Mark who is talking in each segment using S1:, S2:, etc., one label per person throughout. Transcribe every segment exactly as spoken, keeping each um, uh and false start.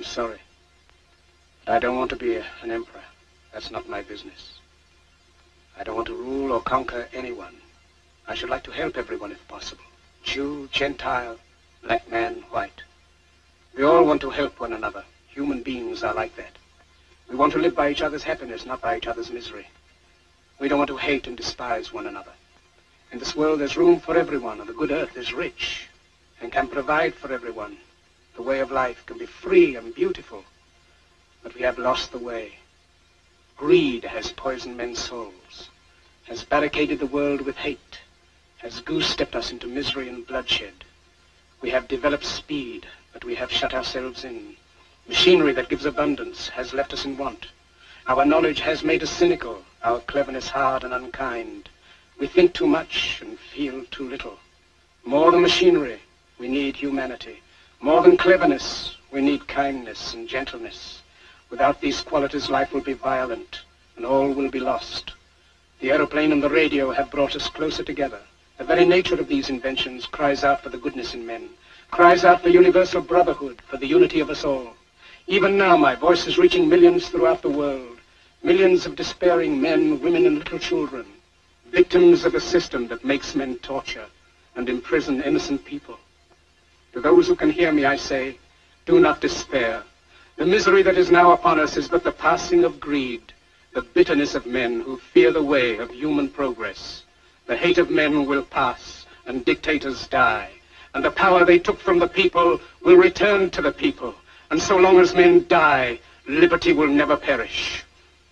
S1: I'm sorry. But I don't want to be a, an emperor. That's not my business. I don't want to rule or conquer anyone. I should like to help everyone if possible. Jew, Gentile, black man, white. We all want to help one another. Human beings are like that. We want to live by each other's happiness, not by each other's misery. We don't want to hate and despise one another. In this world, there's room for everyone, and the good earth is rich and can provide for everyone. The way of life can be free and beautiful, but we have lost the way. Greed has poisoned men's souls, has barricaded the world with hate, has goose-stepped us into misery and bloodshed. We have developed speed, but we have shut ourselves in. Machinery that gives abundance has left us in want. Our knowledge has made us cynical, our cleverness hard and unkind. We think too much and feel too little. More than machinery, we need humanity. More than cleverness, we need kindness and gentleness. Without these qualities, life will be violent, and all will be lost. The aeroplane and the radio have brought us closer together. The very nature of these inventions cries out for the goodness in men, cries out for universal brotherhood, for the unity of us all. Even now, my voice is reaching millions throughout the world, millions of despairing men, women, and little children, victims of a system that makes men torture and imprison innocent people. To those who can hear me, I say, do not despair. The misery that is now upon us is but the passing of greed, the bitterness of men who fear the way of human progress. The hate of men will pass, and dictators die, and the power they took from the people will return to the people. And so long as men die, liberty will never perish.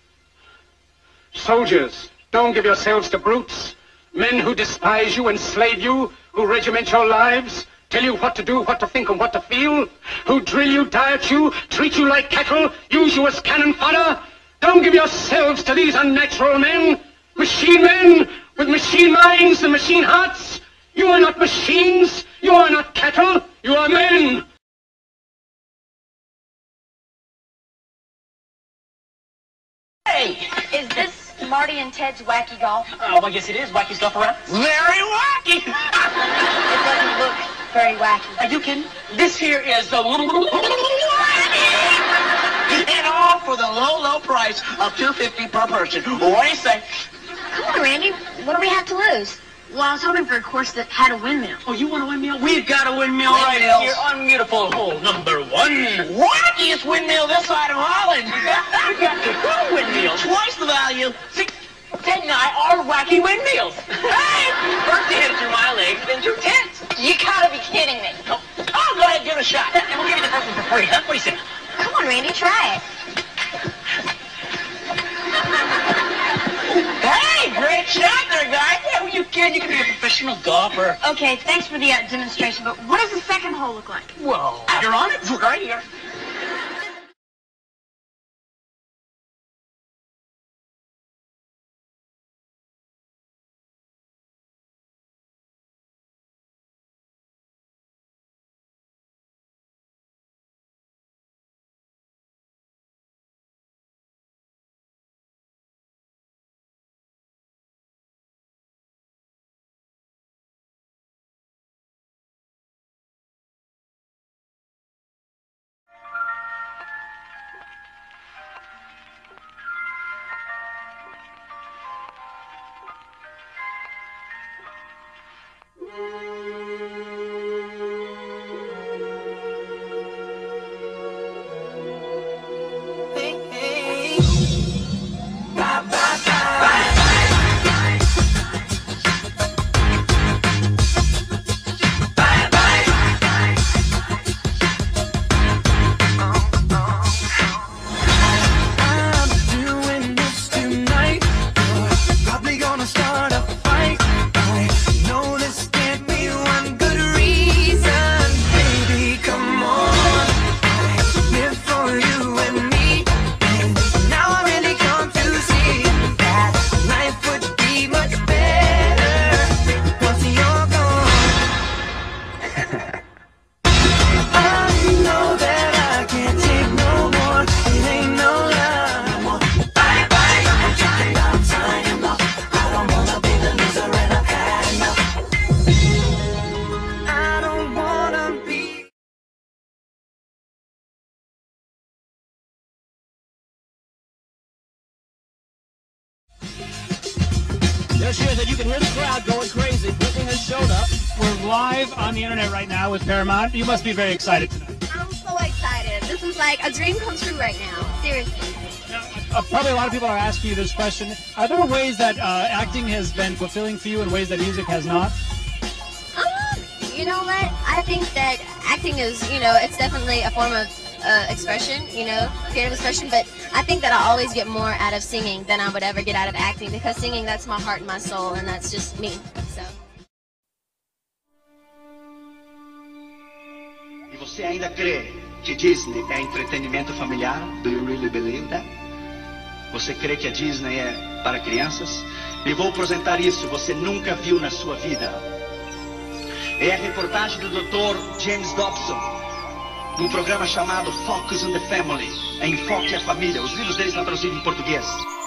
S1: Soldiers, don't give yourselves to brutes, men who despise you, enslave you, who regiment your lives, tell you what to do, what to think, and what to feel, who drill you, diet you, treat you like cattle, use you as cannon fodder. Don't give yourselves to these unnatural men, machine men with machine minds and machine hearts. You are not machines, you are not cattle, you are men.
S2: Hey, is this Marty and Ted's wacky golf?
S3: Oh, well, yes it is. Wacky stuff around. Very wacky!
S2: It doesn't look very wacky.
S3: Are you kidding? This here is the and all for the low, low price of two fifty per person. What do you say?
S2: Come on, Randy. What do we have to lose? Well, I was hoping for a course that had a windmill.
S3: Oh, you want a windmill? We've got a windmill right here on beautiful hole number one. Wackiest windmill this side of Holland. We've got two windmills, twice the value. Six, Ted and I are wacky windmills. Hey! First you hit it through my legs, then through Ted's.
S2: You gotta be kidding me.
S3: Oh, oh, go ahead, give it a shot. And we'll give you the first one for free, huh? What do you say?
S2: Come on, Randy, try it.
S3: Hey, great shot there, guy. Yeah, well, you can. You can be a professional golfer.
S2: Okay, thanks for the uh, demonstration, but what does the second hole look like?
S3: Well, you're on it. Right here.
S4: There she is, and you can hear the crowd going crazy. Whitney has showed up. We're live on the internet right now with Paramount. You must be very excited tonight.
S2: I'm so excited. This is like a dream come true right now. Seriously.
S4: Now, uh, probably a lot of people are asking you this question. Are there ways that uh, acting has been fulfilling for you in ways that music has not?
S2: Um, you know what? I think that acting is, you know, it's definitely a form of uh, expression, you know, creative expression, but I think that I always get more out of singing than I would ever get out of acting, because singing, that's my heart and my soul, and that's just me, so.
S5: E você ainda crê que Disney é entretenimento familiar? Do you really believe that? Você crê que a Disney é para crianças? E vou apresentar isso, você nunca viu na sua vida. É a reportagem do doutor James Dobson, num programa chamado Focus on the Family, Enfoque a Família. Os livros deles estão traduzidos em português.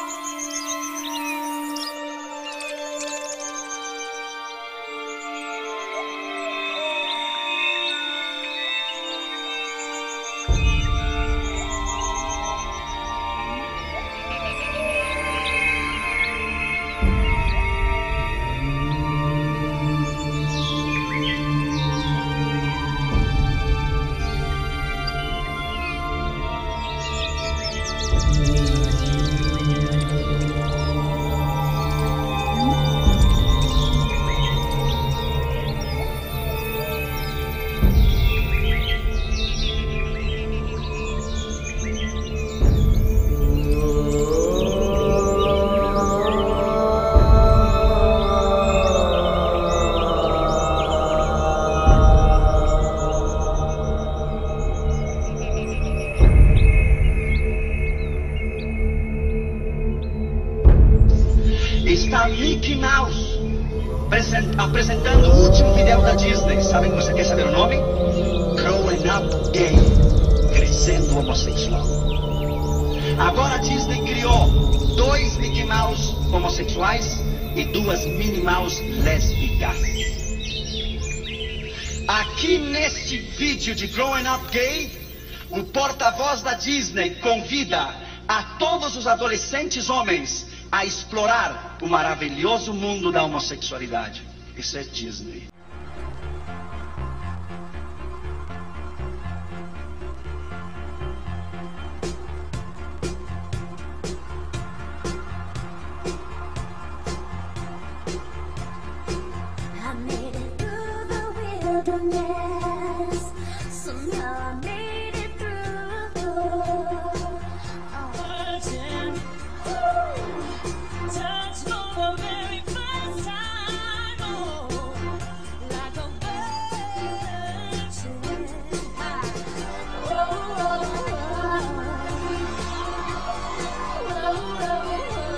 S5: Está Mickey Mouse apresentando o último vídeo da Disney. Sabem que você quer saber o nome? Growing Up Gay, crescendo homossexual. Agora a Disney criou dois Mickey Mouse homossexuais e duas Minnie Mouse lésbicas. Aqui neste vídeo de Growing Up Gay, o porta-voz da Disney convida a todos os adolescentes homens a explorar o maravilhoso mundo da homossexualidade. Isso é Disney.
S6: I made it through the wilderness. Somehow I made it through. Virgin, touch for the very first time. Oh, like a virgin. Oh, oh, oh, oh, oh, oh.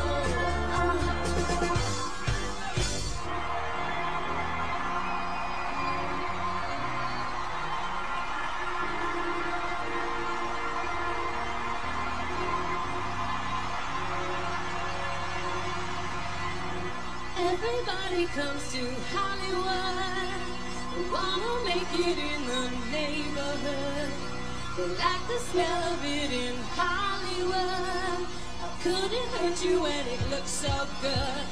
S6: Everybody comes to Hollywood, wanna make it in the neighborhood. They like the smell of it in Hollywood. How could it hurt you when it looks so good?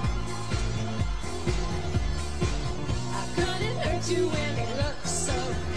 S6: You when it looks so